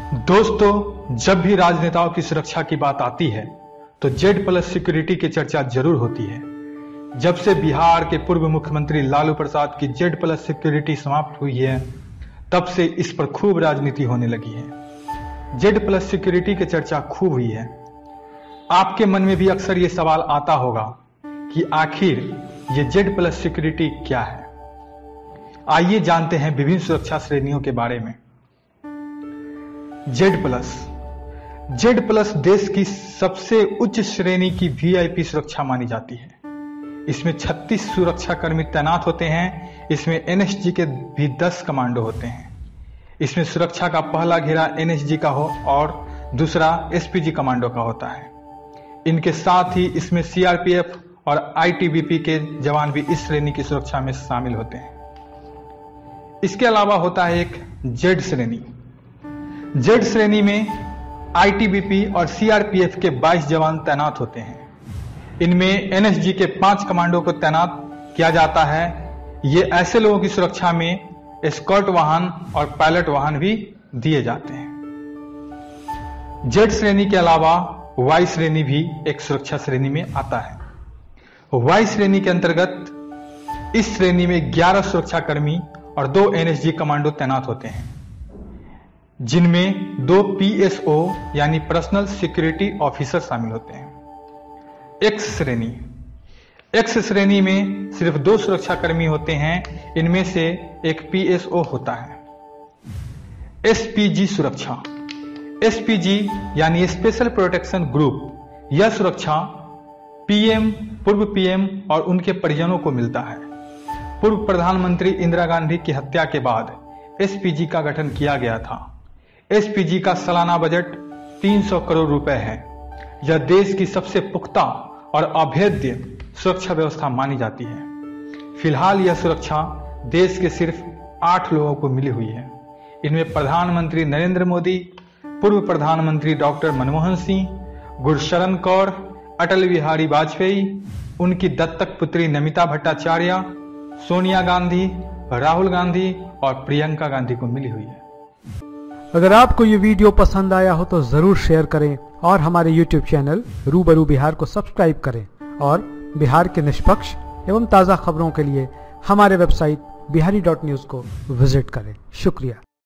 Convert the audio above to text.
दोस्तों, जब भी राजनेताओं की सुरक्षा की बात आती है तो Z+ सिक्योरिटी की चर्चा जरूर होती है। जब से बिहार के पूर्व मुख्यमंत्री लालू प्रसाद की Z+ सिक्योरिटी समाप्त हुई है, तब से इस पर खूब राजनीति होने लगी है। Z+ सिक्योरिटी की चर्चा खूब हुई है। आपके मन में भी अक्सर ये सवाल आता होगा कि आखिर ये Z+ सिक्योरिटी क्या है। आइए जानते हैं विभिन्न सुरक्षा श्रेणियों के बारे में। Z+ देश की सबसे उच्च श्रेणी की VIP सुरक्षा मानी जाती है। इसमें 36 सुरक्षा कर्मी तैनात होते हैं। इसमें NSG के भी 10 कमांडो होते हैं। इसमें सुरक्षा का पहला घेरा NSG का हो और दूसरा SPG कमांडो का होता है। इनके साथ ही इसमें CRPF और ITBP के जवान भी इस श्रेणी की सुरक्षा में शामिल होते हैं। इसके अलावा होता है एक Z श्रेणी। Z श्रेणी में ITBP और CRPF के 22 जवान तैनात होते हैं। इनमें NSG के 5 कमांडो को तैनात किया जाता है। ये ऐसे लोगों की सुरक्षा में एस्कॉर्ट वाहन और पायलट वाहन भी दिए जाते हैं। Z श्रेणी के अलावा Y श्रेणी भी एक सुरक्षा श्रेणी में आता है। Y श्रेणी के अंतर्गत इस श्रेणी में 11 सुरक्षा कर्मी और 2 NSG कमांडो तैनात होते हैं, जिनमें 2 PSO यानी पर्सनल सिक्योरिटी ऑफिसर शामिल होते हैं। X श्रेणी। X श्रेणी में सिर्फ 2 सुरक्षा कर्मी होते हैं। इनमें से एक PSO होता है। SPG सुरक्षा। SPG यानी स्पेशल प्रोटेक्शन ग्रुप। यह सुरक्षा PM, पूर्व PM और उनके परिजनों को मिलता है। पूर्व प्रधानमंत्री इंदिरा गांधी की हत्या के बाद SPG का गठन किया गया था। SPG का सालाना बजट 300 करोड़ रुपए है। यह देश की सबसे पुख्ता और अभेद्य सुरक्षा व्यवस्था मानी जाती है। फिलहाल यह सुरक्षा देश के सिर्फ 8 लोगों को मिली हुई है। इनमें प्रधानमंत्री नरेंद्र मोदी, पूर्व प्रधानमंत्री डॉक्टर मनमोहन सिंह, गुरशरण कौर, अटल बिहारी वाजपेयी, उनकी दत्तक पुत्री नमिता भट्टाचार्य, सोनिया गांधी, राहुल गांधी और प्रियंका गांधी को मिली हुई है। अगर आपको ये वीडियो पसंद आया हो तो जरूर शेयर करें और हमारे YouTube चैनल रूबरू बिहार को सब्सक्राइब करें और बिहार के निष्पक्ष एवं ताज़ा खबरों के लिए हमारे वेबसाइट बिहारी.न्यूज़ को विजिट करें। शुक्रिया।